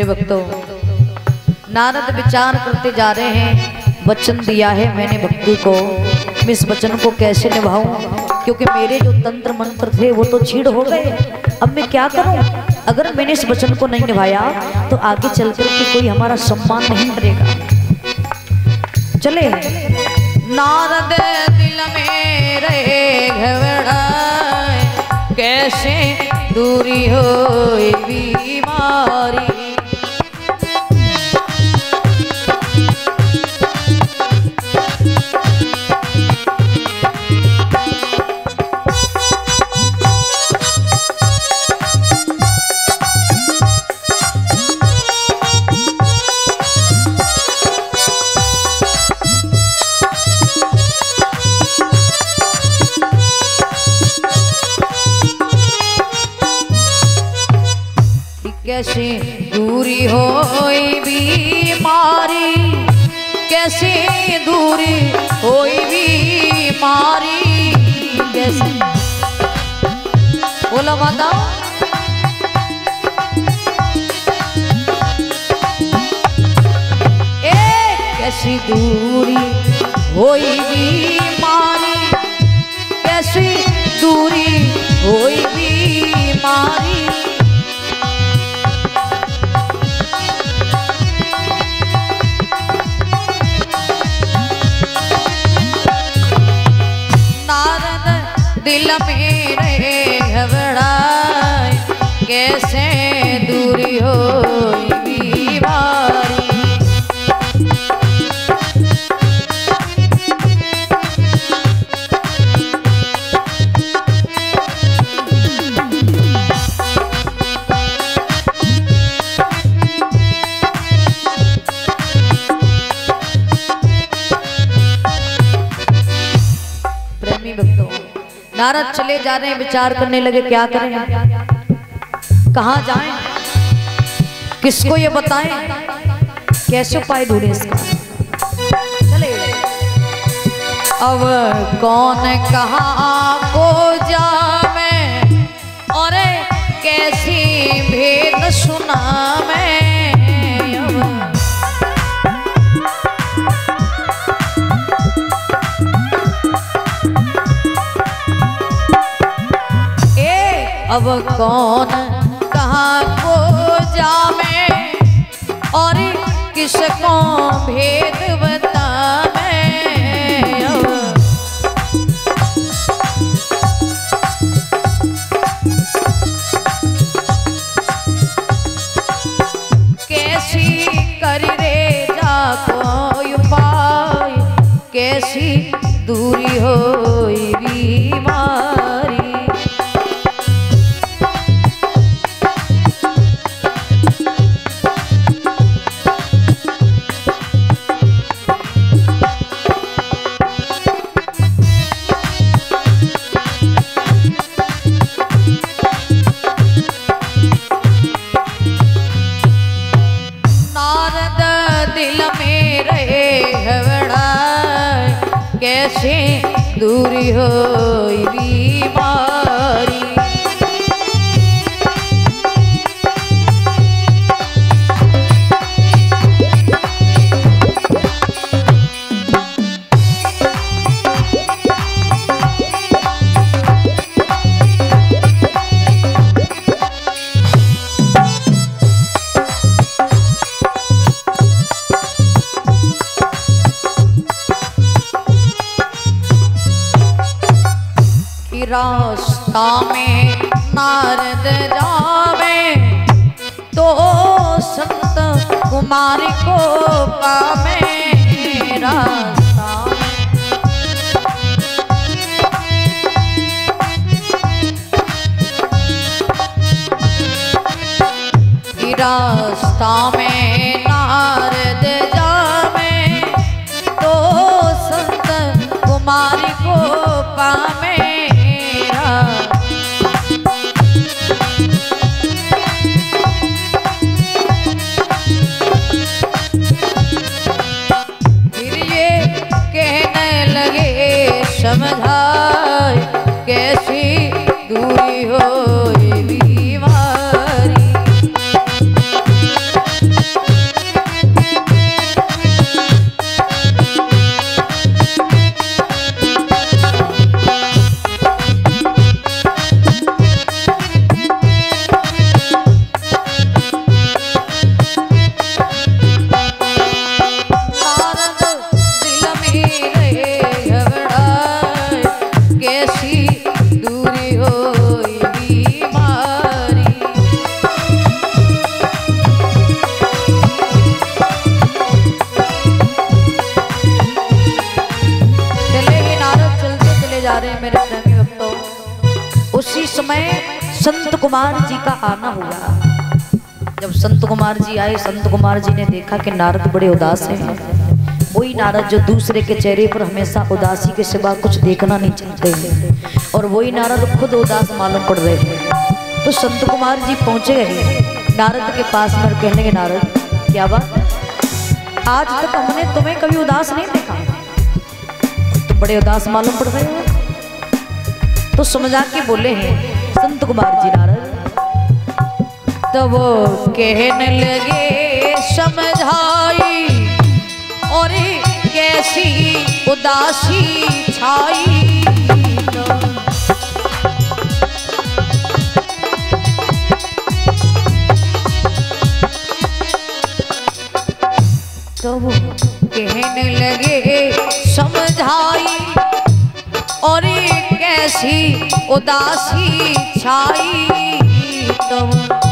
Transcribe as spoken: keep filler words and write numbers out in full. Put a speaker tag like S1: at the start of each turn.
S1: मेरे भक्तों, नारद विचार करते जा रहे हैं, वचन दिया है मैंने भक्तों को, मैं इस वचन को कैसे निभाऊं, क्योंकि मेरे जो तंत्र मंत्र थे वो तो छीड़ हो गए। अब मैं क्या करूं? अगर मैंने इस वचन को नहीं निभाया तो आगे चलकर के कोई हमारा सम्मान नहीं करेगा। चले। नारद दिल में रहे घबराए, कैसे दूरी हो बीमारी। कैसे दूरी हो बीमारी, कैसे दूरी हो बीमारी, कैसे बोलो माता। ए कैसी दूरी हो बीमारी, कैसी दूरी हो बीमारी। दिल में रहे घबराए, कैसे दूरी हो बीमारी। प्रेमी भक्तों, नारद चले जा रहे हैं, विचार करने लगे क्या करें, कहाँ जाएं, किसको ये बताएं, कैसे उपाय ढूंढे इसका। चले। अब कौन कहाँ को जावे, और कैसी भेद सुना मैं। अब कौन कहाँ को जावे, और किसको भेद बतावे। कैसी कर रे जा कोई उपाय, कैसी दूरी हो बीमारी। कैसे दूरी हो बीमारी। रास्ता में नारद जावे, तो संत कुमारी को पावे। रास्ता में रास्ता में नारद जावे, तो संत कुमारी को पावे। समझाए कैसी दूरी हो बीमारी। समय संत कुमार जी का आना हुआ। जब संत कुमार जी आए, संत कुमार जी ने देखा कि नारद बड़े उदास हैं। वही नारद जो दूसरे के चेहरे पर हमेशा उदासी के सिवा कुछ देखना नहीं चाहते हैं, और वही नारद खुद उदास मालूम पड़ रहे हैं। तो संत कुमार जी पहुंचे हैं नारद के पास में, कहने लगे नारद क्या बात, आज तक हमने तुम्हें कभी उदास नहीं देखा, तुम बड़े उदास मालूम पड़ रहे हो। तो समझा के बोले हैं संत कुमार जी नारद। तब वो कहने लगे समझाई और कैसी उदासी छाई। तो वो कहने लगे समझाई और कैसी उदासी छाई। तो